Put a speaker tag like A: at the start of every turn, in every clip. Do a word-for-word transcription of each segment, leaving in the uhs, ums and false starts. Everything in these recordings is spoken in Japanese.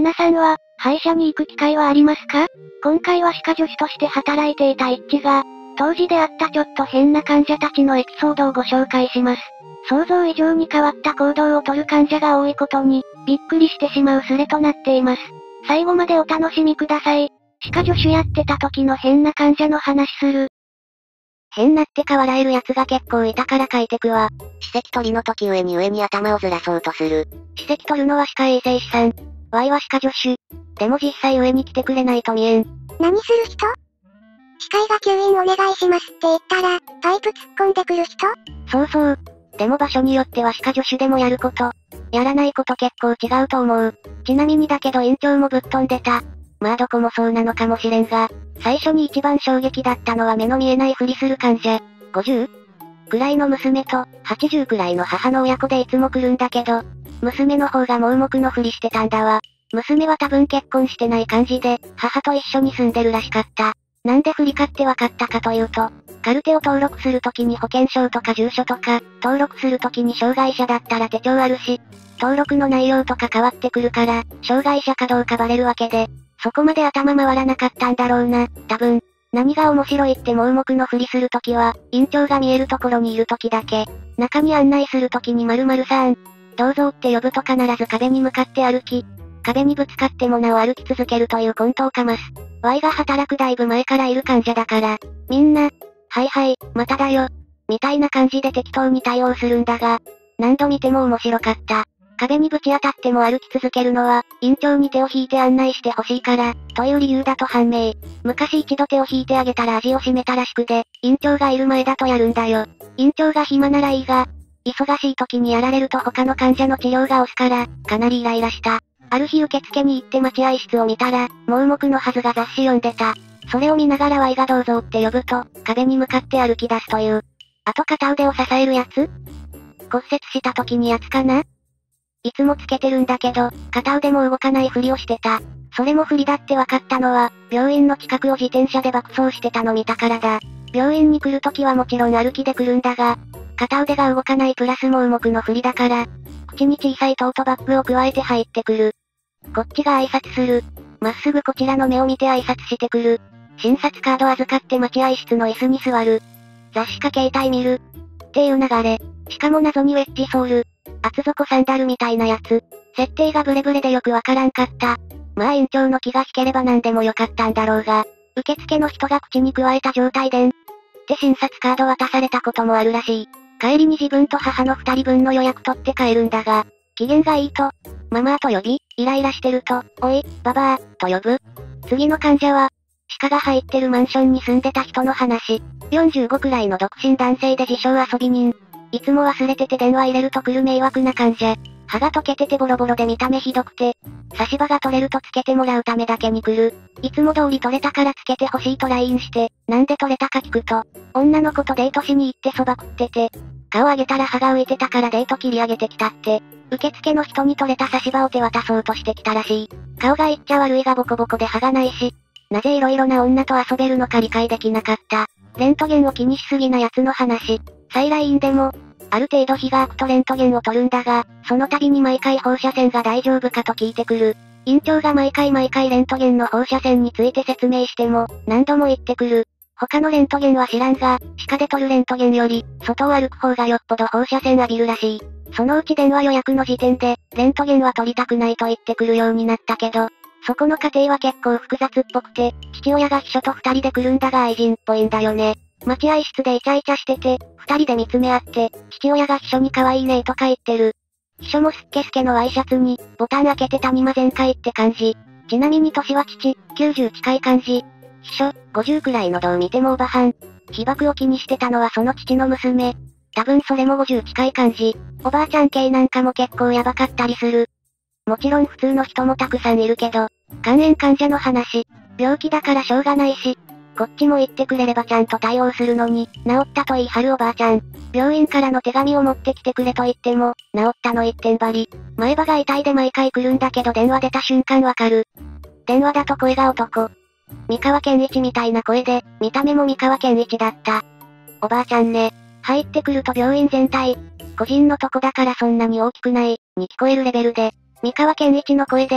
A: 皆さんは、歯医者に行く機会はありますか？今回は歯科助手として働いていたイッチが、当時出会ったちょっと変な患者たちのエピソードをご紹介します。想像以上に変わった行動をとる患者が多いことに、びっくりしてしまうスレとなっています。最後までお楽しみください。歯科助手やってた時の変な患者の話する。
B: 変なってか笑える奴が結構いたから書いてくわ。歯石取りの時上に上に頭をずらそうとする。歯石取るのは歯科衛生士さん。Y は歯科助手。でも実際上に来てくれないと見えん。
C: 何する人？歯科医が吸引お願いしますって言ったら、パイプ突っ込んでくる人？
B: そうそう。でも場所によっては歯科助手でもやること、やらないこと結構違うと思う。ちなみにだけど院長もぶっ飛んでた。まあどこもそうなのかもしれんが、最初に一番衝撃だったのは目の見えないふりする患者。ごじゅう？ くらいの娘と、はちじゅうくらいの母の親子でいつも来るんだけど、娘の方が盲目のふりしてたんだわ。娘は多分結婚してない感じで、母と一緒に住んでるらしかった。なんで不利かってわかったかというと、カルテを登録するときに保険証とか住所とか、登録するときに障害者だったら手帳あるし、登録の内容とか変わってくるから、障害者かどうかバレるわけで、そこまで頭回らなかったんだろうな、多分。何が面白いって盲目のふりするときは、院長が見えるところにいるときだけ。中に案内するときに〇〇さん、どうぞって呼ぶと必ず壁に向かって歩き、壁にぶつかってもなお歩き続けるというコントをかます。Y が働くだいぶ前からいる患者だから、みんな、はいはい、まただよ、みたいな感じで適当に対応するんだが、何度見ても面白かった。壁にぶち当たっても歩き続けるのは、院長に手を引いて案内してほしいから、という理由だと判明。昔一度手を引いてあげたら味を占めたらしくで、院長がいる前だとやるんだよ。院長が暇ならいいが、忙しい時にやられると他の患者の治療が押すから、かなりイライラした。ある日受付に行って待合室を見たら、盲目のはずが雑誌読んでた。それを見ながら Y がどうぞって呼ぶと、壁に向かって歩き出すという。あと片腕を支えるやつ？骨折した時にやつかな？いつもつけてるんだけど、片腕も動かないふりをしてた。それも不利だって分かったのは、病院の近くを自転車で爆走してたの見たからだ。病院に来るときはもちろん歩きで来るんだが、片腕が動かないプラス盲目のふりだから、口に小さいトートバッグを加えて入ってくる。こっちが挨拶する。まっすぐこちらの目を見て挨拶してくる。診察カード預かって待合室の椅子に座る。雑誌か携帯見る。っていう流れ。しかも謎にウェッジソール。厚底サンダルみたいなやつ。設定がブレブレでよくわからんかった。まあ院長の気が引ければ何でもよかったんだろうが、受付の人が口に加えた状態でんって診察カード渡されたこともあるらしい。帰りに自分と母の二人分の予約取って帰るんだが、機嫌がいいと、ママと呼び、イライラしてると、おい、ババア、と呼ぶ。次の患者は、鹿が入ってるマンションに住んでた人の話。よんじゅうごくらいの独身男性で自称遊び人。いつも忘れてて電話入れると来る迷惑な患者。歯が溶けててボロボロで見た目ひどくて、差し歯が取れるとつけてもらうためだけに来る。いつも通り取れたからつけてほしいと ライン して、なんで取れたか聞くと、女の子とデートしに行ってそば食ってて、顔上げたら歯が浮いてたからデート切り上げてきたって、受付の人に取れた差し歯を手渡そうとしてきたらしい。顔がいっちゃ悪いがボコボコで歯がないし、なぜ色々な女と遊べるのか理解できなかった。レントゲンを気にしすぎな奴の話。再来院でも、ある程度日が空くとレントゲンを取るんだが、その度に毎回放射線が大丈夫かと聞いてくる。院長が毎回毎回レントゲンの放射線について説明しても、何度も言ってくる。他のレントゲンは知らんが、歯科で撮るレントゲンより、外を歩く方がよっぽど放射線浴びるらしい。そのうち電話予約の時点で、レントゲンは撮りたくないと言ってくるようになったけど、そこの過程は結構複雑っぽくて、父親が秘書と二人で来るんだが愛人っぽいんだよね。待合室でイチャイチャしてて、二人で見つめ合って、父親が秘書に可愛いねとか言ってる。秘書もスッケスケのワイシャツに、ボタン開けて谷間全開って感じ。ちなみに年は父、きゅうじゅう近い感じ。秘書、ごじゅうくらいのどう見てもおばはん。被爆を気にしてたのはその父の娘。多分それもごじゅう近い感じ。おばあちゃん系なんかも結構ヤバかったりする。もちろん普通の人もたくさんいるけど、肝炎患者の話。病気だからしょうがないし、こっちも言ってくれればちゃんと対応するのに、治ったと言い張るおばあちゃん。病院からの手紙を持ってきてくれと言っても、治ったの一点張り。前歯が痛いで毎回来るんだけど電話出た瞬間わかる。電話だと声が男。三河健一みたいな声で、見た目も三河健一だった。おばあちゃんね。入ってくると病院全体、個人のとこだからそんなに大きくない、に聞こえるレベルで、三河健一の声で、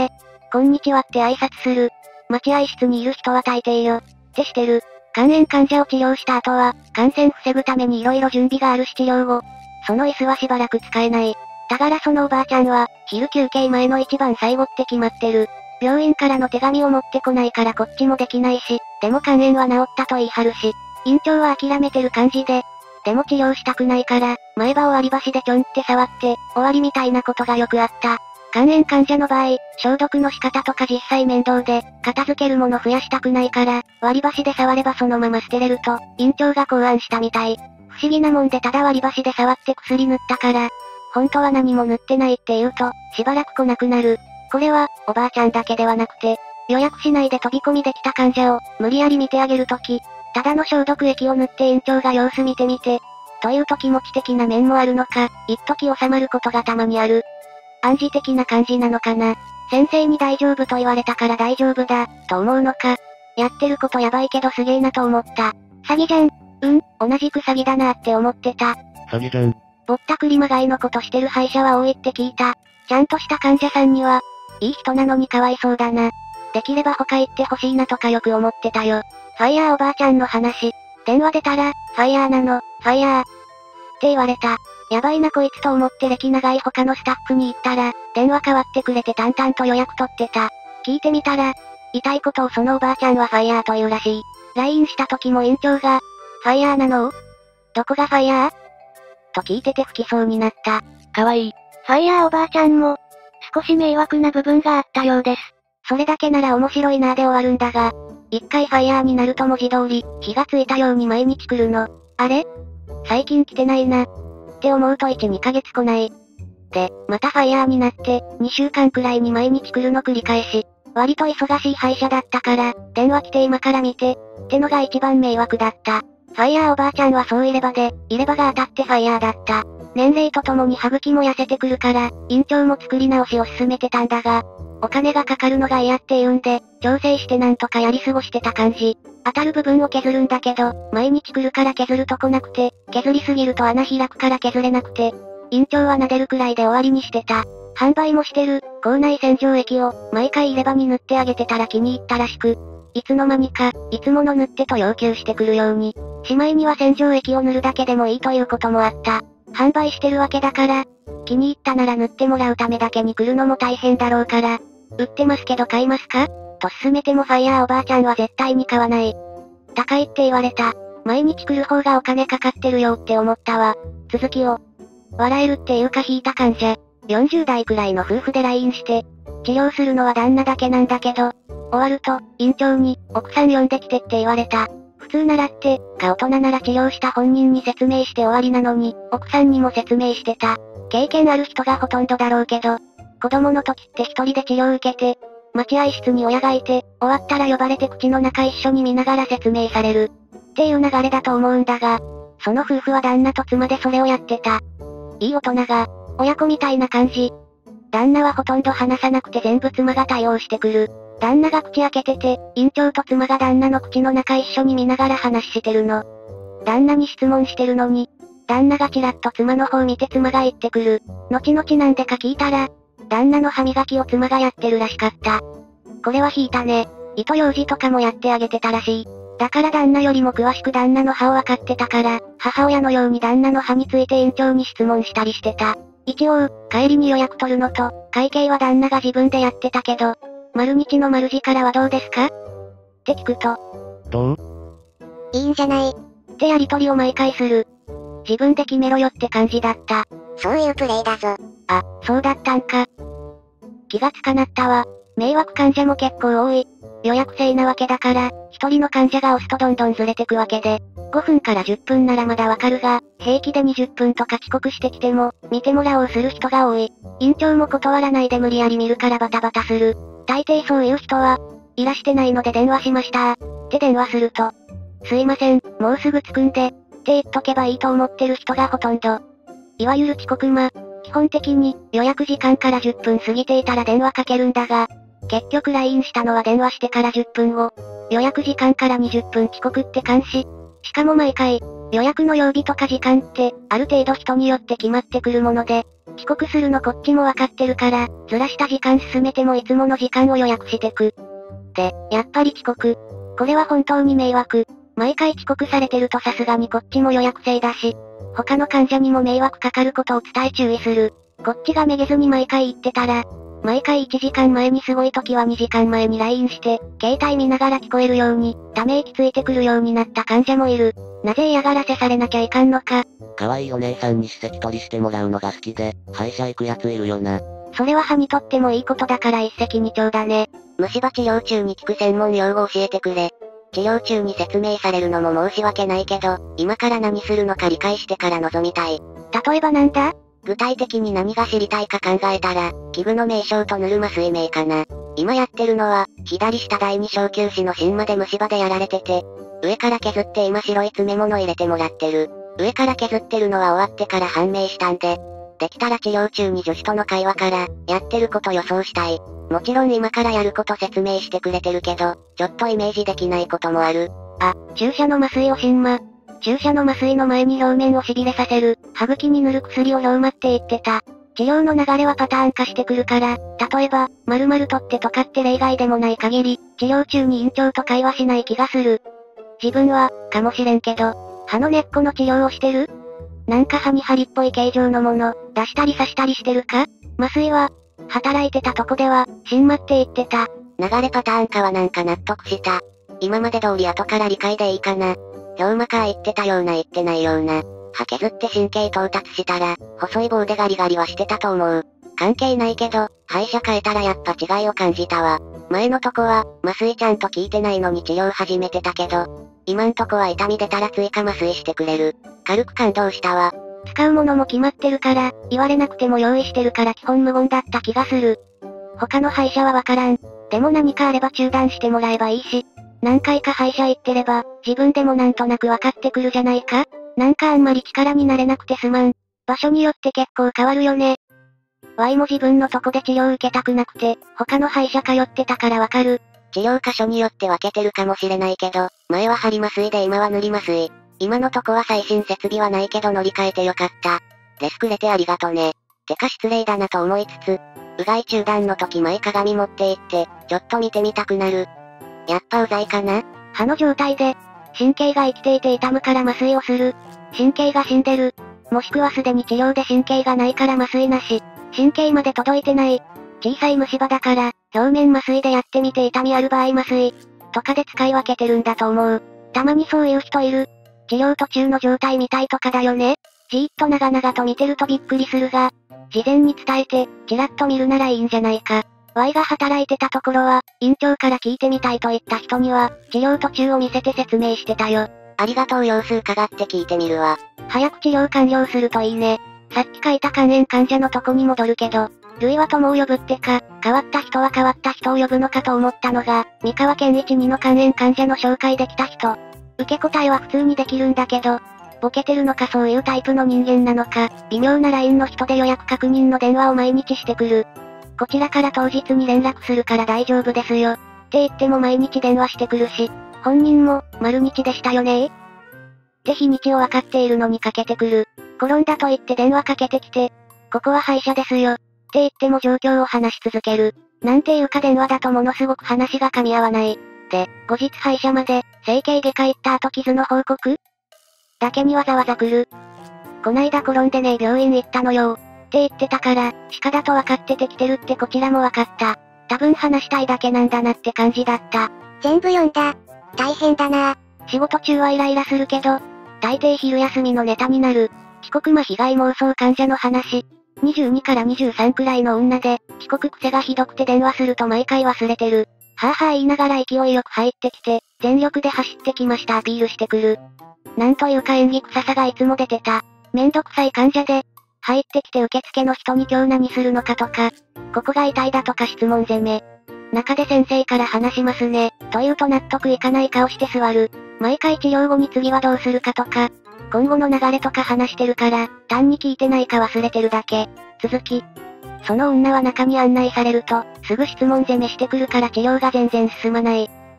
B: こんにちはって挨拶する。待合室にいる人は大抵よ。ってしてる。肝炎患者を治療した後は、感染防ぐために色々準備があるし治療後、その椅子はしばらく使えない。だからそのおばあちゃんは、昼休憩前の一番最後って決まってる。病院からの手紙を持ってこないからこっちもできないし、でも肝炎は治ったと言い張るし、院長は諦めてる感じで、でも治療したくないから、前歯を割り箸でちょんって触って、終わりみたいなことがよくあった。肝炎患者の場合、消毒の仕方とか実際面倒で、片付けるもの増やしたくないから、割り箸で触ればそのまま捨てれると、院長が考案したみたい。不思議なもんでただ割り箸で触って薬塗ったから、本当は何も塗ってないって言うと、しばらく来なくなる。これは、おばあちゃんだけではなくて、予約しないで飛び込みできた患者を、無理やり見てあげるとき、ただの消毒液を塗って院長が様子見てみて、というと気持ち的な面もあるのか、一時収まることがたまにある。暗示的な感じなのかな。先生に大丈夫と言われたから大丈夫だ、と思うのか。やってることやばいけどすげえなと思った。詐欺じゃん。うん、同じく詐欺だなって思ってた。
D: 詐欺じゃん。
B: ぼったくりまがいのことしてる歯医者は多いって聞いた。ちゃんとした患者さんには、いい人なのにかわいそうだな。できれば他行ってほしいなとかよく思ってたよ。ファイヤーおばあちゃんの話。電話出たら、ファイヤーなの、ファイヤー。って言われた。やばいなこいつと思って歴長い他のスタッフに言ったら、電話代わってくれて淡々と予約取ってた。聞いてみたら、痛いことをそのおばあちゃんはファイヤーと言うらしい。ライン した時も院長が、ファイヤーなの？どこがファイヤー？と聞いてて吹きそうになった。
A: かわいい。ファイヤーおばあちゃんも、少し迷惑な部分があったようです。
B: それだけなら面白いなーで終わるんだが、一回ファイヤーになると文字通り、火がついたように毎日来るの。あれ？最近来てないな。って思うといち、にかげつ来ない。で、またファイヤーになって、にしゅうかんくらいに毎日来るの繰り返し。割と忙しい歯医者だったから、電話来て今から見て、ってのが一番迷惑だった。ファイヤーおばあちゃんはそう入れ歯で、入れ歯が当たってファイヤーだった。年齢とともに歯茎も痩せてくるから、院長も作り直しを進めてたんだが、お金がかかるのが嫌って言うんで、調整してなんとかやり過ごしてた感じ。当たる部分を削るんだけど、毎日来るから削るとこなくて、削りすぎると穴開くから削れなくて、院長は撫でるくらいで終わりにしてた。販売もしてる、口内洗浄液を、毎回入れ歯に塗ってあげてたら気に入ったらしく、いつの間にか、いつもの塗ってと要求してくるように、しまいには洗浄液を塗るだけでもいいということもあった。販売してるわけだから、気に入ったなら塗ってもらうためだけに来るのも大変だろうから、売ってますけど買いますか？と勧めてもファイヤーおばあちゃんは絶対に買わない。高いって言われた。毎日来る方がお金かかってるよって思ったわ。続きを。笑えるっていうか引いた患者。よんじゅうだいくらいの夫婦で ライン して、治療するのは旦那だけなんだけど、終わると、院長に、奥さん呼んできてって言われた。普通ならって、か大人なら治療した本人に説明して終わりなのに、奥さんにも説明してた。経験ある人がほとんどだろうけど、子供の時って一人で治療受けて、待合室に親がいて、終わったら呼ばれて口の中一緒に見ながら説明される。っていう流れだと思うんだが、その夫婦は旦那と妻でそれをやってた。いい大人が、親子みたいな感じ。旦那はほとんど話さなくて全部妻が対応してくる。旦那が口開けてて、院長と妻が旦那の口の中一緒に見ながら話してるの。旦那に質問してるのに、旦那がちらっと妻の方見て妻が言ってくる。後々なんでか聞いたら、旦那の歯磨きを妻がやってるらしかった。これは引いたね。糸ようじとかもやってあげてたらしい。だから旦那よりも詳しく旦那の歯を分かってたから、母親のように旦那の歯について院長に質問したりしてた。一応、帰りに予約取るのと、会計は旦那が自分でやってたけど、丸日の丸字からはどうですか？って聞くと、
D: どう？
C: いいんじゃない？
B: ってやりとりを毎回する。自分で決めろよって感じだった。
C: そういうプレイだぞ。
B: あ、そうだったんか。気がつかなったわ。迷惑患者も結構多い。予約制なわけだから、一人の患者が押すとどんどんずれてくわけで、ごふんからじゅっぷんならまだわかるが、平気でにじゅっぷんとか遅刻してきても、見てもらおうする人が多い。院長も断らないで無理やり見るからバタバタする。大抵そういう人は、いらしてないので電話しましたって電話すると、すいません、もうすぐ着くんで、って言っとけばいいと思ってる人がほとんど。いわゆる遅刻魔。基本的に、予約時間からじゅっぷん過ぎていたら電話かけるんだが、結局 ライン したのは電話してからじゅっぷんご。予約時間からにじゅっぷん遅刻って監視。 しかも毎回、予約の曜日とか時間って、ある程度人によって決まってくるもので、遅刻するのこっちもわかってるから、ずらした時間進めてもいつもの時間を予約してく。で、やっぱり遅刻。これは本当に迷惑。毎回遅刻されてるとさすがにこっちも予約制だし、他の患者にも迷惑かかることを伝え注意する。こっちがめげずに毎回言ってたら、毎回いちじかんまえにすごい時はにじかんまえに ライン して、携帯見ながら聞こえるように、ため息ついてくるようになった患者もいる。なぜ嫌がらせされなきゃいかんのか。
D: 可愛いお姉さんに歯石取りしてもらうのが好きで、歯医者行くやついるよな。
B: それは歯にとってもいいことだから一石二鳥だね。
A: 虫歯治療中に聞く専門用語教えてくれ。治療中に説明されるのも申し訳ないけど、今から何するのか理解してから臨みたい。
B: 例えばなんだ？
A: 具体的に何が知りたいか考えたら、器具の名称と塗る麻酔名かな。今やってるのは、左下第二小臼歯の芯まで虫歯でやられてて、上から削って今白い詰め物入れてもらってる。上から削ってるのは終わってから判明したんで、できたら治療中に助手との会話から、やってること予想したい。もちろん今からやること説明してくれてるけど、ちょっとイメージできないこともある。
B: あ、注射の麻酔を芯麻。注射の麻酔の前に表面を痺れさせる、歯茎に塗る薬を表麻って言ってた。治療の流れはパターン化してくるから、例えば、〇〇とってとかって例外でもない限り、治療中に院長と会話しない気がする。自分は、かもしれんけど、歯の根っこの治療をしてる？なんか歯に針っぽい形状のもの、出したり刺したりしてるか？麻酔は、働いてたとこでは、芯麻って言ってた。
A: 流れパターン化はなんか納得した。今まで通り後から理解でいいかな。表麻か言ってたような言ってないような。歯削って神経到達したら、細い棒でガリガリはしてたと思う。関係ないけど、歯医者変えたらやっぱ違いを感じたわ。前のとこは、麻酔ちゃんと効いてないのに治療始めてたけど、今んとこは痛み出たら追加麻酔してくれる。軽く感動したわ。
B: 使うものも決まってるから、言われなくても用意してるから基本無言だった気がする。他の歯医者はわからん。でも何かあれば中断してもらえばいいし、何回か歯医者行ってれば、自分でもなんとなくわかってくるじゃないか？なんかあんまり力になれなくてすまん。場所によって結構変わるよね。ワイも自分のとこで治療受けたくなくて、他の歯医者通ってたからわかる。
A: 治療箇所によって分けてるかもしれないけど、前は針麻酔で今は塗り麻酔。今のとこは最新設備はないけど乗り換えてよかった。レスくれてありがとね。てか失礼だなと思いつつ、うがい中断の時前鏡持って行って、ちょっと見てみたくなる。やっぱうざいかな？
B: 歯の状態で、神経が生きていて痛むから麻酔をする。神経が死んでる。もしくはすでに治療で神経がないから麻酔なし。神経まで届いてない。小さい虫歯だから、表面麻酔でやってみて痛みある場合麻酔。とかで使い分けてるんだと思う。たまにそういう人いる。治療途中の状態見たいとかだよね。じーっと長々と見てるとびっくりするが、事前に伝えて、ちらっと見るならいいんじゃないか。Y が働いてたところは、院長から聞いてみたいと言った人には、治療途中を見せて説明してたよ。
A: ありがとう様子伺って聞いてみるわ。
B: 早く治療完了するといいね。さっき書いた肝炎患者のとこに戻るけど、類は友を呼ぶってか、変わった人は変わった人を呼ぶのかと思ったのが、三河健一にの肝炎患者の紹介できた人。受け答えは普通にできるんだけど、ボケてるのかそういうタイプの人間なのか、微妙なラインの人で予約確認の電話を毎日してくる。こちらから当日に連絡するから大丈夫ですよ。って言っても毎日電話してくるし、本人も、丸日でしたよねーって日にちを分かっているのにかけてくる。転んだと言って電話かけてきて、ここは歯医者ですよ。って言っても状況を話し続ける。なんていうか電話だとものすごく話が噛み合わない。で、後日歯医者まで、整形外科行った後傷の報告だけにわざわざ来る。こないだ転んでねえ病院行ったのよって言ってたから、歯科だと分かってて来てるってこちらも分かった。多分話したいだけなんだなって感じだった。
C: 全部読んだ。大変だな。
B: 仕事中はイライラするけど、大抵昼休みのネタになる。遅刻魔被害妄想患者の話。にじゅうにからにじゅうさんくらいの女で、遅刻癖がひどくて電話すると毎回忘れてる。はぁはぁ言いながら勢いよく入ってきて、全力で走ってきましたアピールしてくる。なんというか演技臭さがいつも出てた。めんどくさい患者で、入ってきて受付の人に今日何するのかとか、ここが痛いだとか質問攻め。中で先生から話しますね、と言うと納得いかない顔して座る。毎回治療後に次はどうするかとか、今後の流れとか話してるから、単に聞いてないか忘れてるだけ。続き。その女は中に案内されると、すぐ質問攻めしてくるから治療が全然進まない。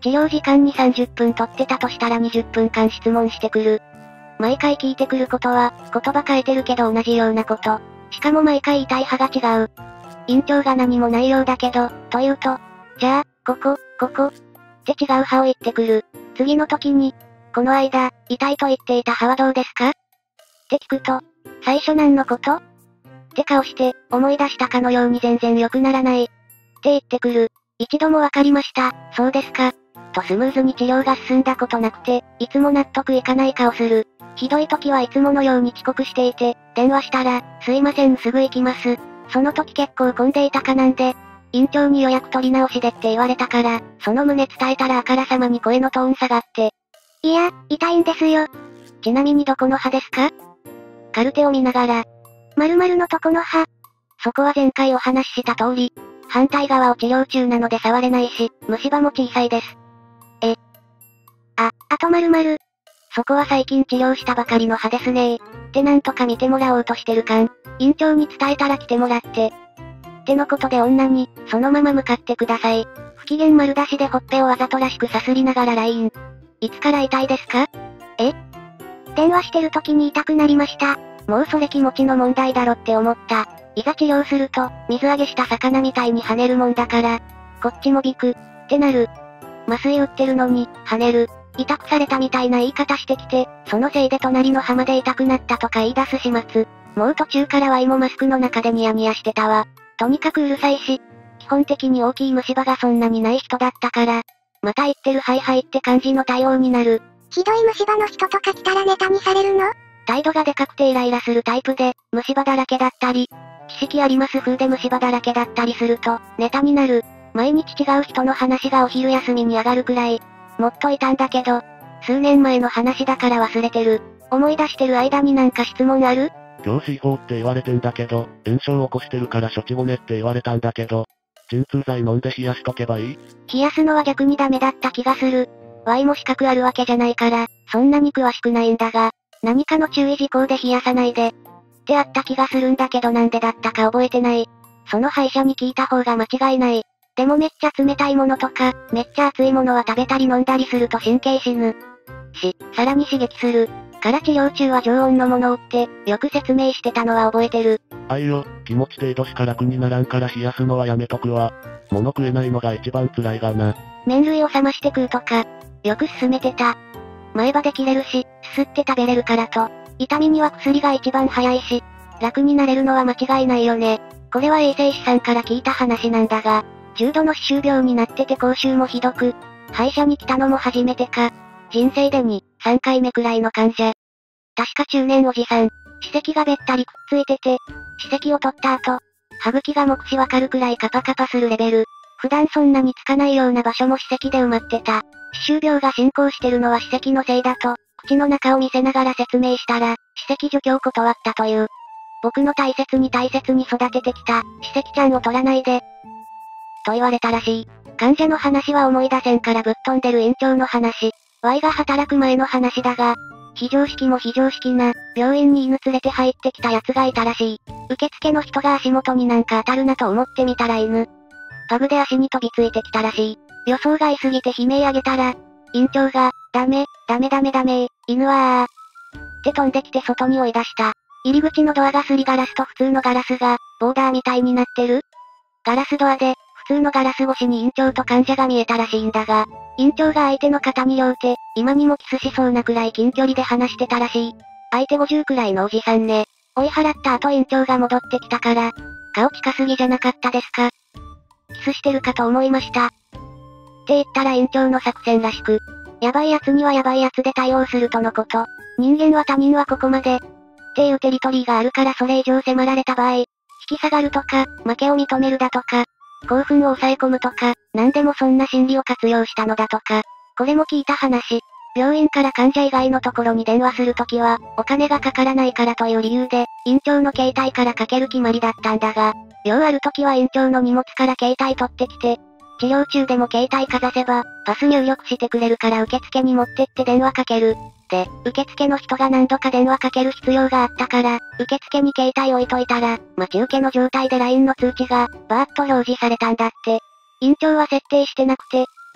B: 治療時間にさんじゅっぷん取ってたとしたらにじゅっぷんかん質問してくる。毎回聞いてくることは、言葉変えてるけど同じようなこと。しかも毎回言いたい派が違う。院長が何もないようだけど、と言うと、じゃあ、ここ、ここ、って違う派を言ってくる。次の時に、この間、痛いと言っていた派はどうですかって聞くと、最初何のことって顔して、思い出したかのように全然良くならない。って言ってくる。一度もわかりました、そうですか。とスムーズに治療が進んだことなくて、いつも納得いかない顔する。ひどい時はいつものように遅刻していて、電話したら、すいませんすぐ行きます。その時結構混んでいたかなんで、院長に予約取り直しでって言われたから、その旨伝えたらあからさまに声のトーン下がって。
C: いや、痛いんですよ。
B: ちなみにどこの派ですか？カルテを見ながら。
C: 〇〇のとこの派。
B: そこは前回お話しした通り、反対側を治療中なので触れないし、虫歯も小さいです。
C: え。あ、あと〇〇。
B: そこは最近治療したばかりの歯ですねー。ってなんとか見てもらおうとしてるかん。院長に伝えたら来てもらって。ってのことで女に、そのまま向かってください。不機嫌丸出しでほっぺをわざとらしくさすりながら ライン。いつから痛いですか？
C: え？電話してる時に痛くなりました。
B: もうそれ気持ちの問題だろって思った。いざ治療すると、水揚げした魚みたいに跳ねるもんだから、こっちもビク、ってなる。麻酔打ってるのに、跳ねる。痛くされたみたいな言い方してきて、そのせいで隣の歯まで痛くなったとか言い出す始末。もう途中からワイもマスクの中でニヤニヤしてたわ。とにかくうるさいし、基本的に大きい虫歯がそんなにない人だったから、また言ってるはいはいって感じの対応になる。
C: ひどい虫歯の人とか来たらネタにされるの？
B: 態度がでかくてイライラするタイプで、虫歯だらけだったり、知識あります風で虫歯だらけだったりすると、ネタになる。毎日違う人の話がお昼休みに上がるくらい、もっといたんだけど、数年前の話だから忘れてる。思い出してる間になんか質問ある？
E: 今日 シーフォー って言われてんだけど、炎症を起こしてるから処置後ねって言われたんだけど、鎮痛剤飲んで冷やしとけばいい？
B: 冷やすのは逆にダメだった気がする。Y も資格あるわけじゃないから、そんなに詳しくないんだが、何かの注意事項で冷やさないで。ってあった気がするんだけどなんでだったか覚えてない。その歯医者に聞いた方が間違いない。でもめっちゃ冷たいものとか、めっちゃ熱いものは食べたり飲んだりすると神経死ぬ。し、さらに刺激する。から治療中は常温のものをって、よく説明してたのは覚えてる。
E: あいよ、気持ち程度しか楽にならんから冷やすのはやめとくわ。物食えないのが一番辛いがな。
B: 麺類を冷まして食うとか、よく勧めてた。前歯で切れるし、すすって食べれるからと、痛みには薬が一番早いし、楽になれるのは間違いないよね。これは衛生士さんから聞いた話なんだが、重度の歯周病になってて口臭もひどく、歯医者に来たのも初めてか。人生でに、さんかいめくらいの患者。確か中年おじさん。歯石がべったりくっついてて、歯石を取った後、歯茎が目視わかるくらいカパカパするレベル。普段そんなにつかないような場所も歯石で埋まってた。歯周病が進行してるのは歯石のせいだと、口の中を見せながら説明したら、歯石除去を断ったという。僕の大切に大切に育ててきた、歯石ちゃんを取らないで。と言われたらしい。患者の話は思い出せんからぶっ飛んでる院長の話。Y が働く前の話だが、非常識も非常識な、病院に犬連れて入ってきた奴がいたらしい。受付の人が足元になんか当たるなと思ってみたら犬。パグで足に飛びついてきたらしい。予想外すぎて悲鳴上げたら、院長が、ダメ、ダメダメダメ、犬はー。って飛んできて外に追い出した。入り口のドアがすりガラスと普通のガラスが、ボーダーみたいになってる？ガラスドアで、普通のガラス越しに院長と患者が見えたらしいんだが、院長が相手の肩に両手、今にもキスしそうなくらい近距離で話してたらしい。相手ごじゅうくらいのおじさんね。追い払った後院長が戻ってきたから、顔近すぎじゃなかったですか？キスしてるかと思いました。って言ったら院長の作戦らしく、やばい奴にはやばい奴で対応するとのこと。人間は他人はここまで。っていうテリトリーがあるからそれ以上迫られた場合、引き下がるとか、負けを認めるだとか、興奮を抑え込むとか、何でもそんな心理を活用したのだとか。これも聞いた話。病院から患者以外のところに電話するときは、お金がかからないからという理由で、院長の携帯からかける決まりだったんだが、用あるときは院長の荷物から携帯取ってきて、治療中でも携帯かざせば、パス入力してくれるから受付に持ってって電話かける。で、受付の人が何度か電話かける必要があったから、受付に携帯置いといたら、待ち受けの状態で ライン の通知が、バーッと表示されたんだって。院長は設定してなくて、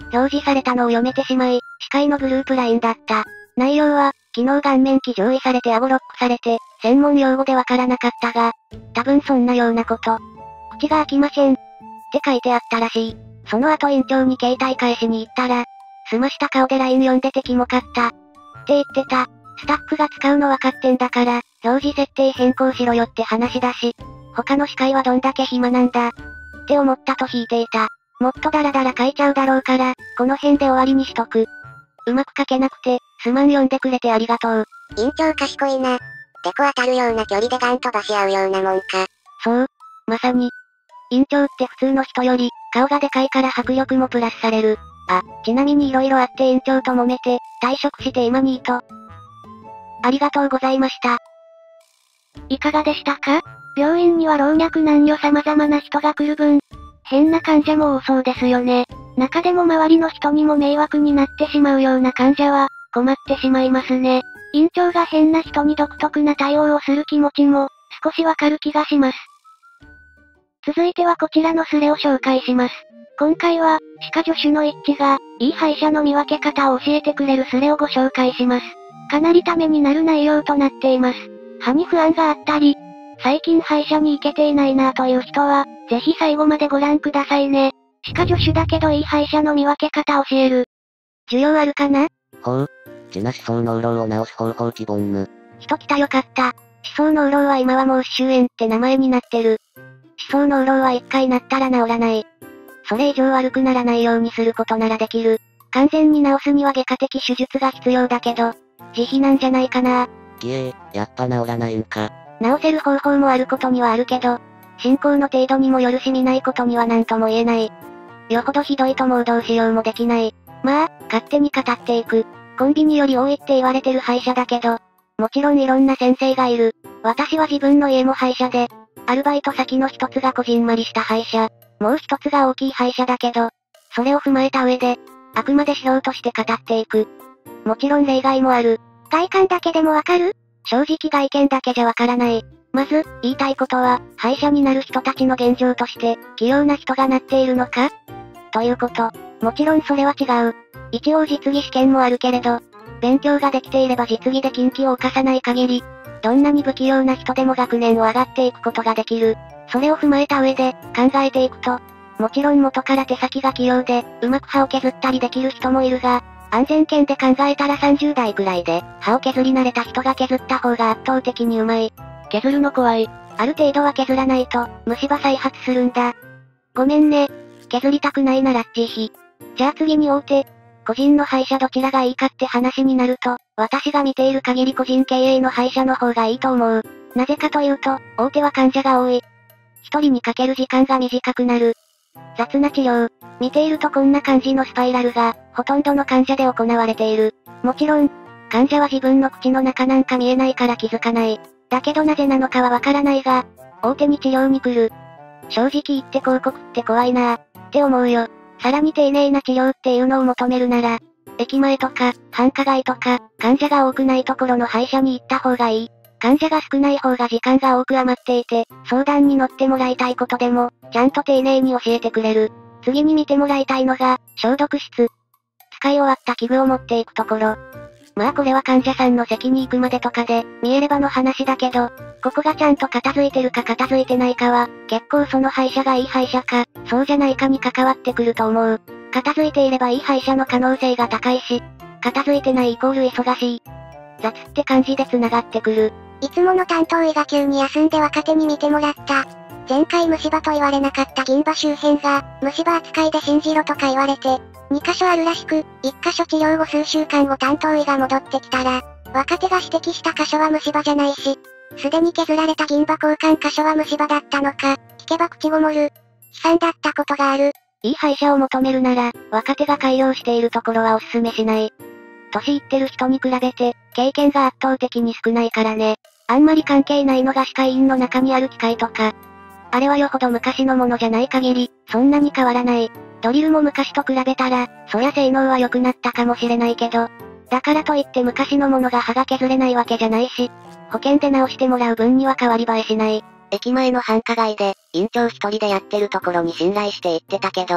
B: 表示されたのを読めてしまい、司会のグループラインだった。内容は、昨日顔面騎乗位されて顎ロックされて、専門用語でわからなかったが、多分そんなようなこと。口が開きません。って書いてあったらしい。その後院長に携帯返しに行ったら、澄ました顔で ライン 読んでてキモかった。って言ってた。スタッフが使うの分かってんだから、表示設定変更しろよって話だし、他の司会はどんだけ暇なんだ。って思ったと引いていた。もっとダラダラ書いちゃうだろうから、この辺で終わりにしとく。うまく書けなくて、すまん読んでくれてありがとう。
C: 院長賢いな。デコ当たるような距離でガン飛ばし合うようなもんか。
B: そう。まさに。院長って普通の人より、顔がでかいから迫力もプラスされる。あ、ちなみに色々あって院長と揉めて、退職して今ニート。ありがとうございました。
A: いかがでしたか？病院には老若男女様々な人が来る分、変な患者も多そうですよね。中でも周りの人にも迷惑になってしまうような患者は、困ってしまいますね。院長が変な人に独特な対応をする気持ちも、少しわかる気がします。続いてはこちらのスレを紹介します。今回は、歯科助手の一致が、いい歯医者の見分け方を教えてくれるスレをご紹介します。かなりためになる内容となっています。歯に不安があったり、最近歯医者に行けていないなぁという人は、ぜひ最後までご覧くださいね。歯科助手だけどいい歯医者の見分け方教える。
B: 需要あるかな？
D: ほう。地な歯槽膿漏を治す方法希望ぬ。
B: 人来たよかった。歯槽膿漏は今はもう歯周炎って名前になってる。歯槽膿漏は一回なったら治らない。それ以上悪くならないようにすることならできる。完全に治すには外科的手術が必要だけど、自費なんじゃないかな。
D: きえー、やっぱ治らないんか。
B: 治せる方法もあることにはあるけど、進行の程度にもよるし見ないことには何とも言えない。よほどひどいともうどうしようもできない。まあ、勝手に語っていく。コンビニより多いって言われてる歯医者だけど、もちろんいろんな先生がいる。私は自分の家も歯医者で、アルバイト先の一つがこじんまりした歯医者、もう一つが大きい歯医者だけど、それを踏まえた上で、あくまで指標として語っていく。もちろん例外もある。
C: 外観だけでもわかる？
B: 正直外見だけじゃわからない。まず、言いたいことは、歯医者になる人たちの現状として、器用な人がなっているのか？ということ。もちろんそれは違う。一応実技試験もあるけれど、勉強ができていれば実技で禁忌を犯さない限り、どんなに不器用な人でも学年を上がっていくことができる。それを踏まえた上で、考えていくと、もちろん元から手先が器用で、うまく歯を削ったりできる人もいるが、安全圏で考えたらさんじゅう代くらいで、歯を削り慣れた人が削った方が圧倒的にうまい。
A: 削るの怖い。
B: ある程度は削らないと、虫歯再発するんだ。ごめんね。削りたくないならっちーひ。じゃあ次に大手。個人の歯医者どちらがいいかって話になると、私が見ている限り個人経営の歯医者の方がいいと思う。なぜかというと、大手は患者が多い。一人にかける時間が短くなる。雑な治療。見ているとこんな感じのスパイラルが、ほとんどの患者で行われている。もちろん、患者は自分の口の中なんか見えないから気づかない。だけどなぜなのかはわからないが、大手に治療に来る。正直言って広告って怖いなぁ、って思うよ。さらに丁寧な治療っていうのを求めるなら、駅前とか、繁華街とか、患者が多くないところの歯医者に行った方がいい。患者が少ない方が時間が多く余っていて、相談に乗ってもらいたいことでも、ちゃんと丁寧に教えてくれる。次に見てもらいたいのが、消毒室。使い終わった器具を持っていくところ。まあこれは患者さんの席に行くまでとかで、見えればの話だけど、ここがちゃんと片付いてるか片付いてないかは、結構その歯医者がいい歯医者か、そうじゃないかに関わってくると思う。片付いていればいい歯医者の可能性が高いし、片付いてないイコール忙しい。雑って感じで繋がってくる。
C: いつもの担当医が急に休んで若手に見てもらった。前回虫歯と言われなかった銀歯周辺が、虫歯扱いで信じろとか言われて、に箇所あるらしく、いっ箇所治療後数週間後担当医が戻ってきたら、若手が指摘した箇所は虫歯じゃないし、すでに削られた銀歯交換箇所は虫歯だったのか、聞けば口ごもる。悲惨だったことがある。
B: いい歯医者を求めるなら、若手が改良しているところはおすすめしない。年いってる人に比べて、経験が圧倒的に少ないからね。あんまり関係ないのが歯科医院の中にある機械とか。あれはよほど昔のものじゃない限り、そんなに変わらない。ドリルも昔と比べたら、そりゃ性能は良くなったかもしれないけど、だからといって昔のものが歯が削れないわけじゃないし、保険で直してもらう分には変わり映えしない。
F: 駅前の繁華街で、院長一人でやってるところに信頼して行ってたけど、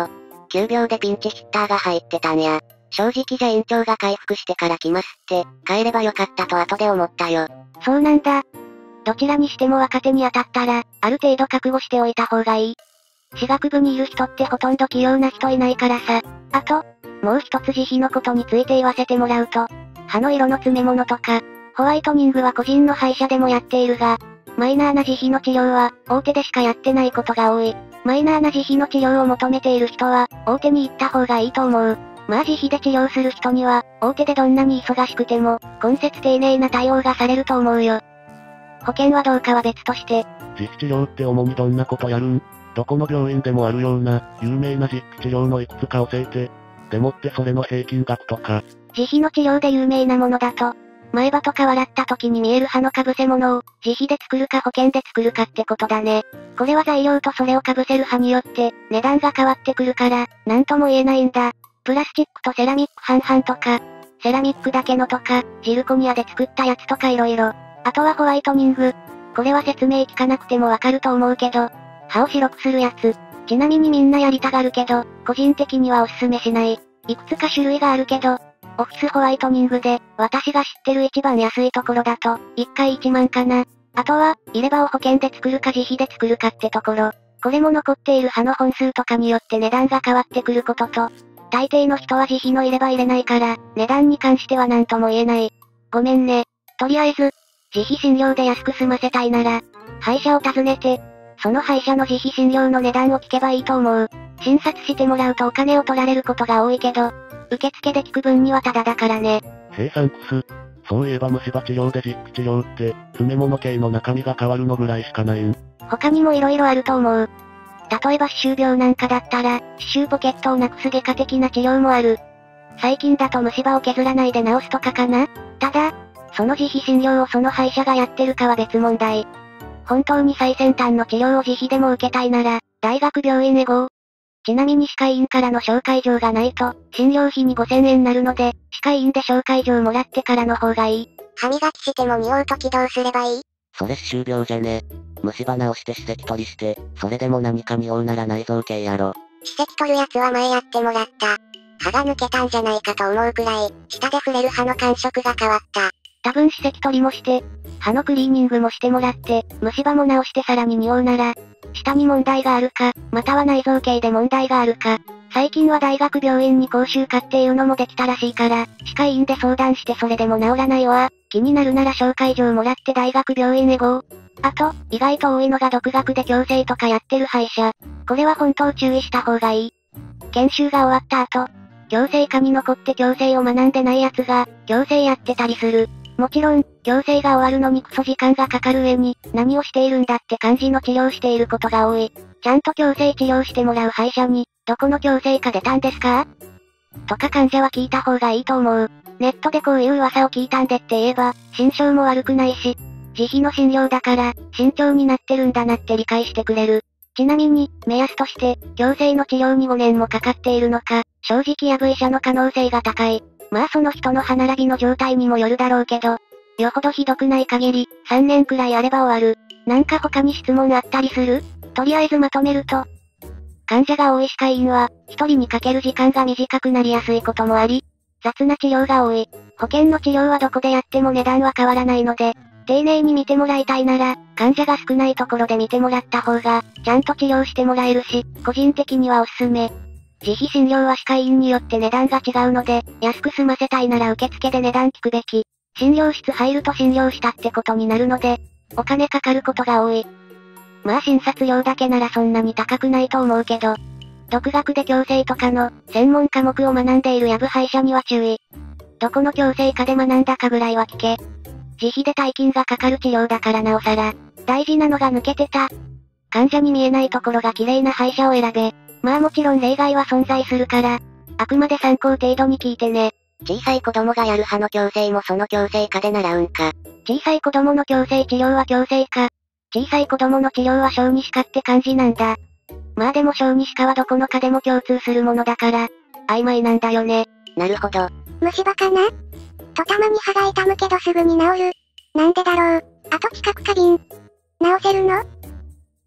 B: きゅうびょうでピンチヒッターが入ってたんや。正直じゃ院長が回復してから来ますって、帰ればよかったと後で思ったよ。
C: そうなんだ。どちらにしても若手に当たったら、ある程度覚悟しておいた方がいい。私学部にいる人ってほとんど器用な人いないからさ。あと、もう一つ慈悲のことについて言わせてもらうと、歯の色の詰め物とか、ホワイトニングは個人の歯医者でもやっているが、マイナーな慈悲の治療は、大手でしかやってないことが多い。マイナーな慈悲の治療を求めている人は、大手に行った方がいいと思う。まあ慈悲で治療する人には、大手でどんなに忙しくても、今節丁寧な対応がされると思うよ。保険はどうかは別として。
E: 実施治療って主にどんなことやるん？どこの病院でもあるような、有名な実施治療のいくつか教えて。でもってそれの平均額とか。
C: 慈悲の治療で有名なものだと、前歯とか笑った時に見える歯の被せ物を、自費で作るか保険で作るかってことだね。これは材料とそれを被せる歯によって、値段が変わってくるから、なんとも言えないんだ。プラスチックとセラミック半々とか、セラミックだけのとか、ジルコニアで作ったやつとか色々。あとはホワイトニング。これは説明聞かなくてもわかると思うけど、歯を白くするやつ。ちなみにみんなやりたがるけど、個人的にはおすすめしない。いくつか種類があるけど、オフィスホワイトニングで、私が知ってる一番安いところだと、いっかいいちまんかな。あとは、入れ歯を保険で作るか自費で作るかってところ。これも残っている歯の本数とかによって値段が変わってくることと、大抵の人は自費の入れ歯入れないから、値段に関しては何とも言えない。ごめんね。とりあえず、自費診療で安く済ませたいなら、歯医者を訪ねて、その歯医者の自費診療の値段を聞けばいいと思う。診察してもらうとお金を取られることが多いけど、受付で聞く分にはタダだからね。
E: へいサンクス。そういえば虫歯治療で実施治療って、詰め物系の中身が変わるのぐらいしかないん。
C: 他にも色々あると思う。例えば歯周病なんかだったら、歯周ポケットをなくす外科的な治療もある。最近だと虫歯を削らないで治すとかかな？ただ、その自費診療をその歯医者がやってるかは別問題。本当に最先端の治療を自費でも受けたいなら、大学病院へゴー。ちなみに歯科医院からの紹介状がないと、診療費にごせんえんなるので、歯科医院で紹介状もらってからの方がいい。
A: 歯磨きしても匂うときどうすればいい？
D: それ歯周病じゃね。虫歯治して歯石取りして、それでも何か匂うなら内臓系やろ。
A: 歯石取るやつは前やってもらった。歯が抜けたんじゃないかと思うくらい、舌で触れる歯の感触が変わった。
C: 多分歯石取りもして、歯のクリーニングもしてもらって、虫歯も治してさらに匂うなら、舌に問題があるか、または内臓系で問題があるか。最近は大学病院に講習科っていうのもできたらしいから、歯科医院で相談してそれでも治らないわ。気になるなら紹介状もらって大学病院へゴー。あと、意外と多いのが独学で矯正とかやってる歯医者。これは本当注意した方がいい。研修が終わった後、矯正科に残って矯正を学んでない奴が、矯正やってたりする。もちろん、矯正が終わるのにクソ時間がかかる上に、何をしているんだって感じの治療していることが多い。ちゃんと矯正治療してもらう歯医者に、どこの矯正科出たんですか？とか患者は聞いた方がいいと思う。ネットでこういう噂を聞いたんでって言えば、心証も悪くないし、自費の診療だから、慎重になってるんだなって理解してくれる。ちなみに、目安として、矯正の治療にごねんもかかっているのか、正直やぶ医者の可能性が高い。まあその人の歯並びの状態にもよるだろうけど、よほどひどくない限り、さんねんくらいあれば終わる。なんか他に質問あったりする？とりあえずまとめると、患者が多い歯科医院は、一人にかける時間が短くなりやすいこともあり、雑な治療が多い。保険の治療はどこでやっても値段は変わらないので、丁寧に見てもらいたいなら、患者が少ないところで見てもらった方が、ちゃんと治療してもらえるし、個人的にはおすすめ。自費診療は歯科医院によって値段が違うので、安く済ませたいなら受付で値段聞くべき。診療室入ると診療したってことになるので、お金かかることが多い。まあ診察料だけならそんなに高くないと思うけど、独学で矯正とかの専門科目を学んでいるやぶ歯医者には注意。どこの矯正科で学んだかぐらいは聞け。自費で大金がかかる治療だからなおさら。大事なのが抜けてた。患者に見えないところが綺麗な歯医者を選べ。まあもちろん例外は存在するから、あくまで参考程度に聞いてね。
B: 小さい子供がやる歯の矯正もその矯正科で習うんか。
C: 小さい子供の矯正治療は矯正科。小さい子供の治療は小児歯科って感じなんだ。まあでも小児歯科はどこの科でも共通するものだから、曖昧なんだよね。
B: なるほど。
A: 虫歯かな？とたまに歯が痛むけどすぐに治る。なんでだろう。あと知覚過敏。治せるの？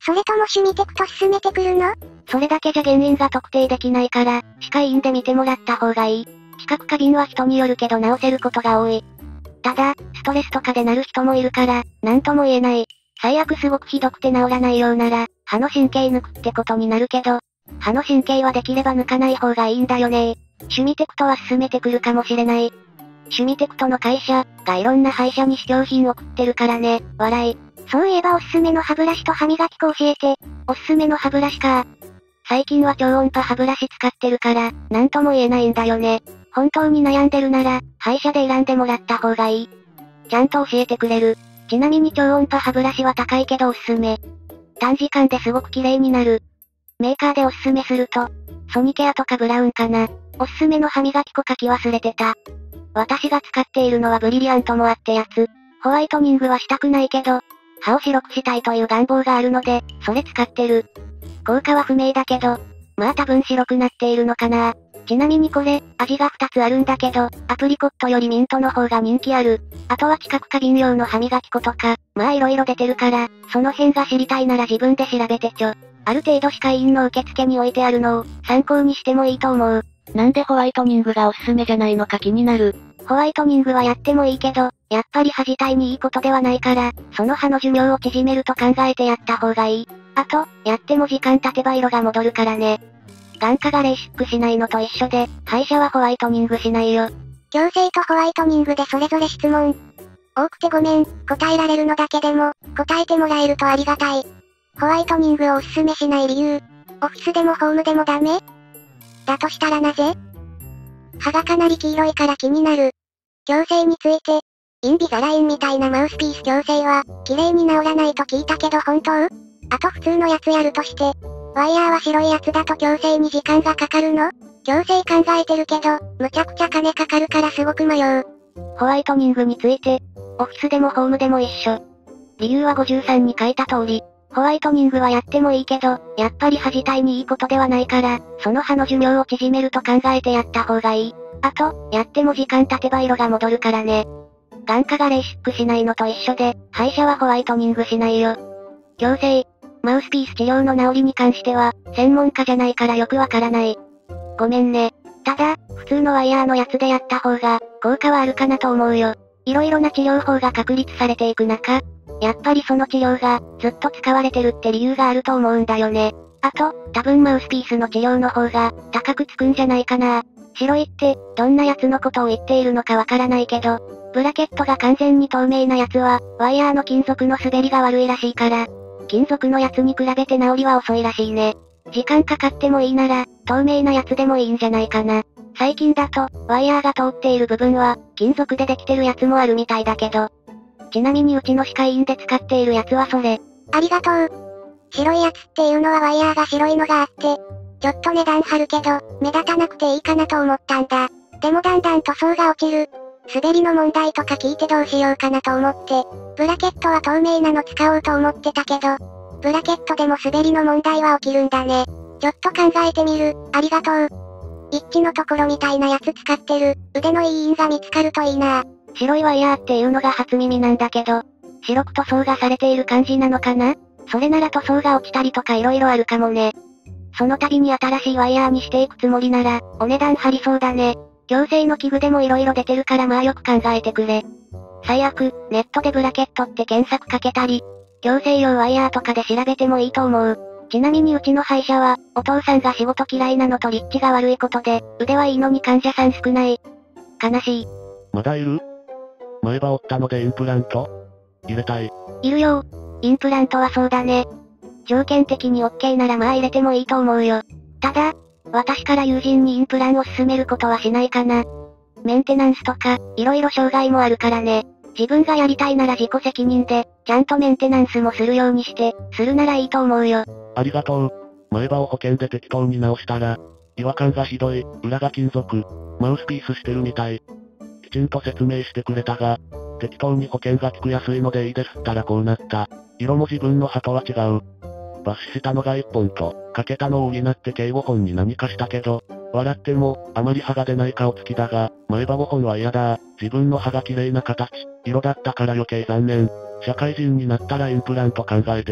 C: それともシュミテクト進めてくるの？
B: それだけじゃ原因が特定できないから、歯科医院で見てもらった方がいい。知覚過敏は人によるけど治せることが多い。ただ、ストレスとかでなる人もいるから、なんとも言えない。最悪すごくひどくて治らないようなら、歯の神経抜くってことになるけど、歯の神経はできれば抜かない方がいいんだよね。シュミテクトは進めてくるかもしれない。シュミテクトの会社がいろんな歯医者に試供品送ってるからね、笑い。
C: そういえばおすすめの歯ブラシと歯磨き粉教えて。
B: おすすめの歯ブラシか。最近は超音波歯ブラシ使ってるから、なんとも言えないんだよね。本当に悩んでるなら、歯医者で選んでもらった方がいい。ちゃんと教えてくれる。ちなみに超音波歯ブラシは高いけどおすすめ。短時間ですごく綺麗になる。メーカーでおすすめすると、ソニケアとかブラウンかな。おすすめの歯磨き粉書き忘れてた。私が使っているのはブリリアントモアってやつ。ホワイトニングはしたくないけど、歯を白くしたいという願望があるので、それ使ってる。効果は不明だけど、まあ多分白くなっているのかな。ちなみにこれ、味がふたつあるんだけど、アプリコットよりミントの方が人気ある。あとは知覚過敏用の歯磨き粉とか、まあ色々出てるから、その辺が知りたいなら自分で調べてちょ。ある程度歯科医院の受付に置いてあるのを、参考にしてもいいと思う。
A: なんでホワイトニングがおすすめじゃないのか気になる。
B: ホワイトニングはやってもいいけど、やっぱり歯自体にいいことではないから、その歯の寿命を縮めると考えてやった方がいい。あと、やっても時間経てば色が戻るからね。眼科がレーシックしないのと一緒で、歯医者はホワイトニングしないよ。
C: 矯正とホワイトニングでそれぞれ質問。多くてごめん、答えられるのだけでも、答えてもらえるとありがたい。ホワイトニングをおすすめしない理由。オフィスでもホームでもダメ？だとしたらなぜ？歯がかなり黄色いから気になる。矯正について、インビザラインみたいなマウスピース矯正は、綺麗に治らないと聞いたけど本当？あと普通のやつやるとして、ワイヤーは白いやつだと矯正に時間がかかるの？矯正考えてるけど、むちゃくちゃ金かかるからすごく迷う。
B: ホワイトニングについて、オフィスでもホームでも一緒。理由はごじゅうさんに書いた通り、ホワイトニングはやってもいいけど、やっぱり歯自体にいいことではないから、その歯の寿命を縮めると考えてやった方がいい。あと、やっても時間経てば色が戻るからね。眼科がレーシックしないのと一緒で、歯医者はホワイトニングしないよ。矯正、マウスピース治療の治りに関しては、専門家じゃないからよくわからない。ごめんね。ただ、普通のワイヤーのやつでやった方が、効果はあるかなと思うよ。いろいろな治療法が確立されていく中、やっぱりその治療が、ずっと使われてるって理由があると思うんだよね。あと、多分マウスピースの治療の方が、高くつくんじゃないかな。白いって、どんなやつのことを言っているのかわからないけど、ブラケットが完全に透明なやつは、ワイヤーの金属の滑りが悪いらしいから、金属のやつに比べて治りは遅いらしいね。時間かかってもいいなら、透明なやつでもいいんじゃないかな。最近だと、ワイヤーが通っている部分は、金属でできてるやつもあるみたいだけど。ちなみにうちの歯科医院で使っているやつはそれ。
C: ありがとう。白いやつっていうのはワイヤーが白いのがあって、ちょっと値段張るけど、目立たなくていいかなと思ったんだ。でもだんだん塗装が落ちる。滑りの問題とか聞いてどうしようかなと思って、ブラケットは透明なの使おうと思ってたけど、ブラケットでも滑りの問題は起きるんだね。ちょっと考えてみる。ありがとう。一致のところみたいなやつ使ってる。腕のいい印が見つかるといいな。
B: 白いワイヤーっていうのが初耳なんだけど、白く塗装がされている感じなのかな？それなら塗装が落ちたりとか色々あるかもね。その度に新しいワイヤーにしていくつもりなら、お値段張りそうだね。矯正の器具でも色々出てるからまあよく考えてくれ。最悪、ネットでブラケットって検索かけたり、矯正用ワイヤーとかで調べてもいいと思う。ちなみにうちの歯医者は、お父さんが仕事嫌いなのと立地が悪いことで、腕はいいのに患者さん少ない。悲しい。
E: まだいる？前歯折ったのでインプラント入れたい。
B: いるよ。インプラントはそうだね。条件的に オーケー ならまあ入れてもいいと思うよ。ただ、私から友人にインプランを勧めることはしないかな。メンテナンスとか、いろいろ障害もあるからね。自分がやりたいなら自己責任で、ちゃんとメンテナンスもするようにして、するならいいと思うよ。
E: ありがとう。前歯を保険で適当に直したら、違和感がひどい、裏が金属、マウスピースしてるみたい。きちんと説明してくれたが、適当に保険が効く安いのでいいですったらこうなった。色も自分の歯とは違う。抜歯したのがいっぽんと、かけたのを補って計ごほんに何かしたけど、笑っても、あまり歯が出ない顔つきだが、前歯ごほんは嫌だ。自分の歯が綺麗な形、色だったから余計残念。社会人になったらインプラント考えてる。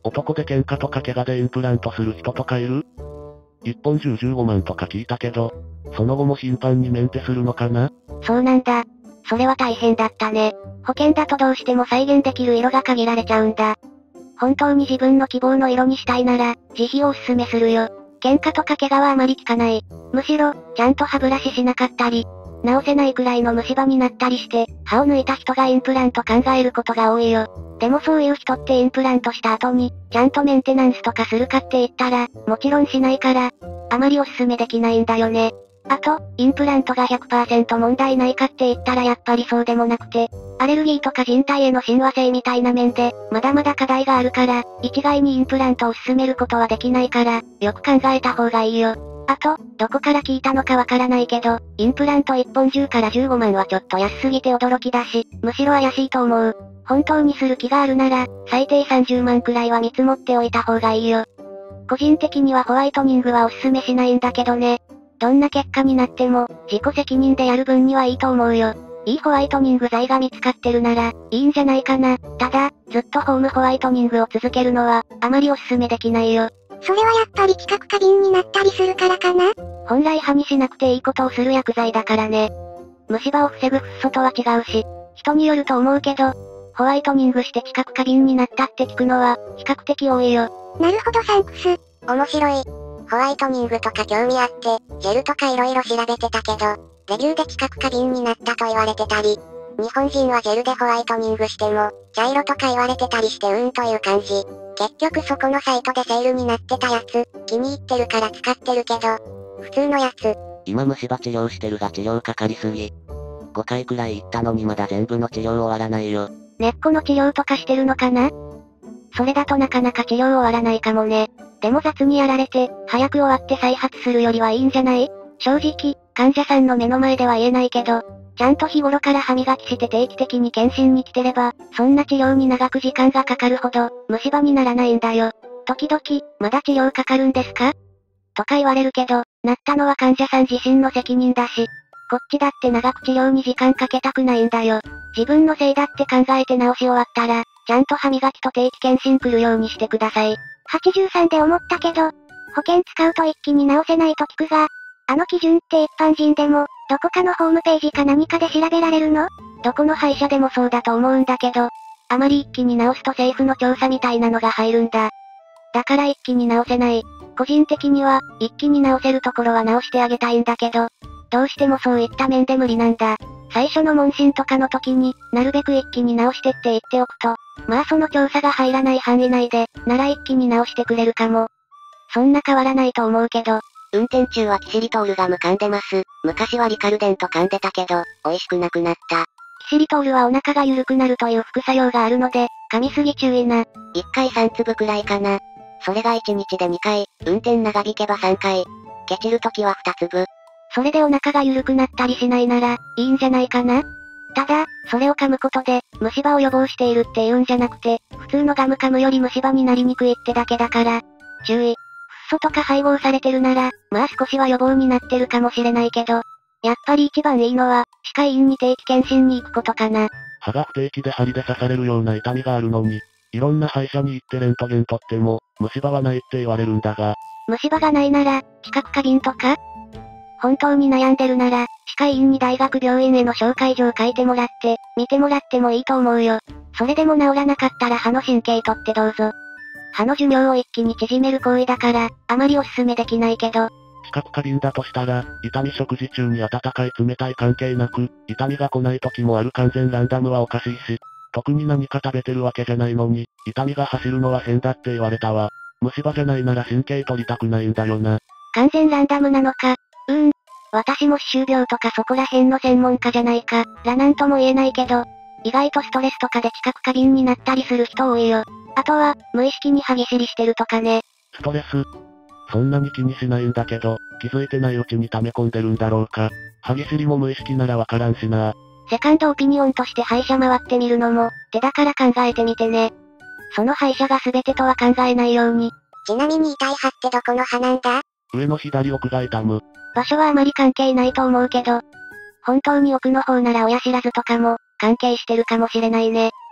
E: 男で喧嘩とか怪我でインプラントする人とかいる？いっぽんじゅう、じゅうごまんとか聞いたけど、その後も頻繁にメンテするのかな？
B: そうなんだ。それは大変だったね。保険だとどうしても再現できる色が限られちゃうんだ。本当に自分の希望の色にしたいなら、自費をおすすめするよ。喧嘩とか怪我はあまり効かない。むしろ、ちゃんと歯ブラシしなかったり、直せないくらいの虫歯になったりして、歯を抜いた人がインプラント考えることが多いよ。でもそういう人ってインプラントした後に、ちゃんとメンテナンスとかするかって言ったら、もちろんしないから、あまりおすすめできないんだよね。あと、インプラントが ひゃくパーセント 問題ないかって言ったらやっぱりそうでもなくて、アレルギーとか人体への親和性みたいな面で、まだまだ課題があるから、一概にインプラントを勧めることはできないから、よく考えた方がいいよ。あと、どこから聞いたのかわからないけど、インプラントいっぽんじゅうからじゅうごまんはちょっと安すぎて驚きだし、むしろ怪しいと思う。本当にする気があるなら、最低さんじゅうまんくらいは見積もっておいた方がいいよ。個人的にはホワイトニングはおすすめしないんだけどね。どんな結果になっても、自己責任でやる分にはいいと思うよ。いいホワイトニング剤が見つかってるなら、いいんじゃないかな。ただ、ずっとホームホワイトニングを続けるのは、あまりおすすめできないよ。
C: それはやっぱり知覚過敏になったりするからかな？
B: 本来歯にしなくていいことをする薬剤だからね。虫歯を防ぐフッ素とは違うし、人によると思うけど、ホワイトニングして知覚過敏になったって聞くのは、比較的多いよ。
C: なるほどサンクス。
A: 面白い。ホワイトニングとか興味あって、ジェルとか色々調べてたけど、レビューで知覚過敏になったと言われてたり、日本人はジェルでホワイトニングしても、茶色とか言われてたりしてうーんという感じ。結局そこのサイトでセールになってたやつ、気に入ってるから使ってるけど、普通のやつ。
D: 今虫歯治療してるが治療かかりすぎ。ごかいくらい行ったのにまだ全部の治療終わらないよ。
B: 根っこの治療とかしてるのかな？それだとなかなか治療終わらないかもね。でも雑にやられて、早く終わって再発するよりはいいんじゃない？正直、患者さんの目の前では言えないけど、ちゃんと日頃から歯磨きして定期的に検診に来てれば、そんな治療に長く時間がかかるほど、虫歯にならないんだよ。時々、まだ治療かかるんですか？とか言われるけど、なったのは患者さん自身の責任だし、こっちだって長く治療に時間かけたくないんだよ。自分のせいだって考えて治し終わったら、ちゃんと歯磨きと定期検診来るようにしてください。
C: はちじゅうさんで思ったけど、保険使うと一気に直せないと聞くが、あの基準って一般人でも、どこかのホームページか何かで調べられるの？
B: どこの歯医者でもそうだと思うんだけど、あまり一気に直すと政府の調査みたいなのが入るんだ。だから一気に直せない。個人的には、一気に直せるところは直してあげたいんだけど、どうしてもそういった面で無理なんだ。最初の問診とかの時に、なるべく一気に直してって言っておくと、まあその調査が入らない範囲内で、なら一気に直してくれるかも。そんな変わらないと思うけど、
D: 運転中はキシリトールガム噛んでます。昔はリカルデント噛んでたけど、美味しくなくなった。
B: キシリトールはお腹が緩くなるという副作用があるので、噛みすぎ注意な。
D: いっかいさんつぶくらいかな。それがいちにちでにかい、運転長引けばさんかい。ケチるときはにつぶ。
B: それでお腹が緩くなったりしないなら、いいんじゃないかな？ただ、それを噛むことで、虫歯を予防しているって言うんじゃなくて、普通のガム噛むより虫歯になりにくいってだけだから、注意。フッ素とか配合されてるなら、まあ少しは予防になってるかもしれないけど、やっぱり一番いいのは、歯科医院に定期検診に行くことかな。
E: 歯が不定期で針で刺されるような痛みがあるのに、いろんな歯医者に行ってレントゲン取っても、虫歯はないって言われるんだが。
B: 虫歯がないなら、知覚過敏とか？本当に悩んでるなら、歯科医院に大学病院への紹介状書いてもらって、見てもらってもいいと思うよ。それでも治らなかったら歯の神経取ってどうぞ。歯の寿命を一気に縮める行為だから、あまりおすすめできないけど。
E: 知覚過敏だとしたら、痛み食事中に温かい冷たい関係なく、痛みが来ない時もある完全ランダムはおかしいし、特に何か食べてるわけじゃないのに、痛みが走るのは変だって言われたわ。虫歯じゃないなら神経取りたくないんだよな。
B: 完全ランダムなのか。うーん。私も歯周病とかそこら辺の専門家じゃないか、らなんとも言えないけど、意外とストレスとかで知覚過敏になったりする人多いよ。あとは、無意識に歯ぎしりしてるとかね。
E: ストレス？そんなに気にしないんだけど、気づいてないうちに溜め込んでるんだろうか。歯ぎしりも無意識ならわからんしな。
B: セカンドオピニオンとして歯医者回ってみるのも、手だから考えてみてね。その歯医者が全てとは考えないように。
A: ちなみに痛い歯ってどこの歯なんだ？
E: 上の左奥が痛む。
B: 場所はあまり関係ないと思うけど、本当に奥の方なら親知らずとかも、関係してるかもしれないね。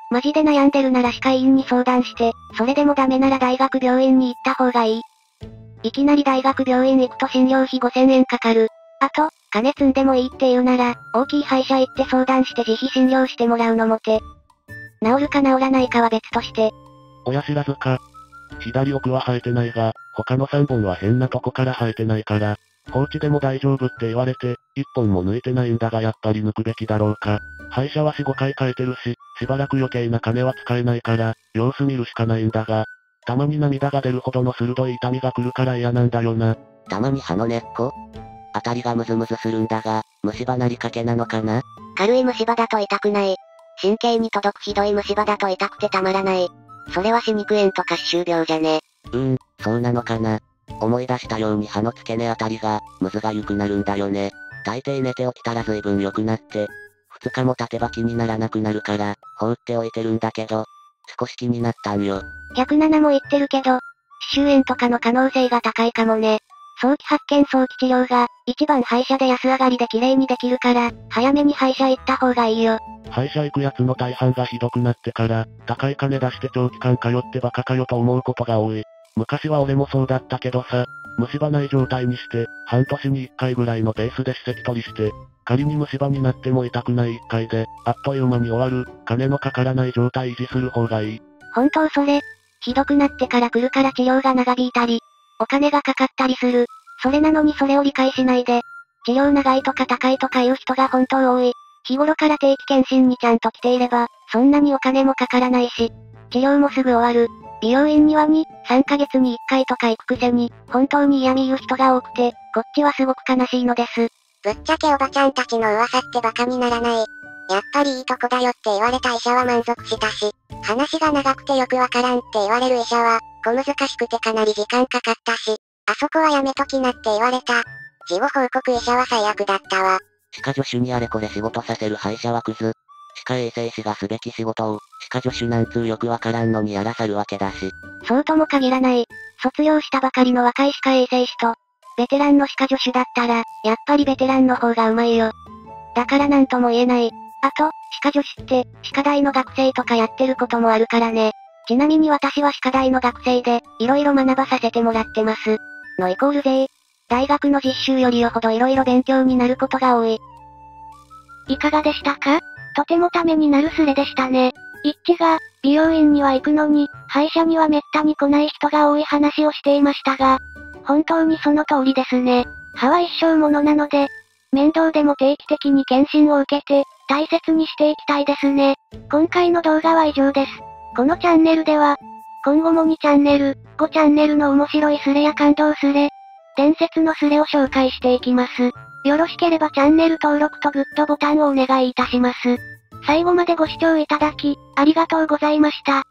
B: マジで悩んでるなら歯科医院に相談して、それでもダメなら大学病院に行った方がいい。いきなり大学病院行くと診療費ごせんえんかかる。あと、金積んでもいいって言うなら、大きい歯医者行って相談して自費診療してもらうのも手。治るか治らないかは別として。
E: 親知らずか。左奥は生えてないが、他のさんぼんは変なとこから生えてないから、放置でも大丈夫って言われて、いっぽんも抜いてないんだがやっぱり抜くべきだろうか。歯医者はよん、ごかい変えてるし、しばらく余計な金は使えないから、様子見るしかないんだが、たまに涙が出るほどの鋭い痛みが来るから嫌なんだよな。
D: たまに歯の根っこあたりがムズムズするんだが、虫歯なりかけなのかな？
A: 軽い虫歯だと痛くない。神経に届くひどい虫歯だと痛くてたまらない。それは歯肉炎とか歯周病じゃね。
D: うーん、そうなのかな。思い出したように歯の付け根あたりが、ムズがゆくなるんだよね。大抵寝て起きたら随分良くなって、ふつかも経てば気にならなくなるから、放っておいてるんだけど、少し気になったんよ。
B: ひゃくななも言ってるけど、歯周炎とかの可能性が高いかもね。早期発見早期治療が、一番歯医者で安上がりで綺麗にできるから、早めに歯医者行った方がいいよ。
E: 歯医者行くやつの大半がひどくなってから、高い金出して長期間通ってバカかよと思うことが多い。昔は俺もそうだったけどさ、虫歯ない状態にして、半年にいっかいぐらいのペースで歯石取りして、仮に虫歯になっても痛くないいっかいで、あっという間に終わる、金のかからない状態維持する方がいい。
B: 本当それ。ひどくなってから来るから治療が長引いたり、お金がかかったりする。それなのにそれを理解しないで、治療長いとか高いとか言う人が本当多い。日頃から定期検診にちゃんと来ていれば、そんなにお金もかからないし、治療もすぐ終わる。美容院にはに、さんかげつにいっかいとか行くくせに、本当に嫌味言う人が多くて、こっちはすごく悲しいのです。
C: ぶっちゃけおばちゃんたちの噂ってバカにならない。やっぱりいいとこだよって言われた医者は満足したし、話が長くてよくわからんって言われる医者は、小難しくてかなり時間かかったし、あそこはやめときなって言われた。事後報告医者は最悪だったわ。
D: 歯科助手にあれこれ仕事させる歯医者はクズ。歯科衛生士がすべき仕事を、歯科助手なんつうよくわからんのにやらさるわけだし。
B: そうとも限らない。卒業したばかりの若い歯科衛生士と、ベテランの歯科助手だったら、やっぱりベテランの方がうまいよ。だからなんとも言えない。あと、歯科助手って、歯科大の学生とかやってることもあるからね。ちなみに私は歯科大の学生で、いろいろ学ばさせてもらってます。のイコール税。大学の実習よりよほどいろいろ勉強になることが多い。
A: いかがでしたか？とてもためになるスレでしたね。一致が、美容院には行くのに、歯医者にはめったに来ない人が多い話をしていましたが、本当にその通りですね。歯は一生ものなので、面倒でも定期的に検診を受けて、大切にしていきたいですね。今回の動画は以上です。このチャンネルでは、今後もにチャンネル、ごチャンネルの面白いスレや感動スレ、伝説のスレを紹介していきます。よろしければチャンネル登録とグッドボタンをお願いいたします。最後までご視聴いただき、ありがとうございました。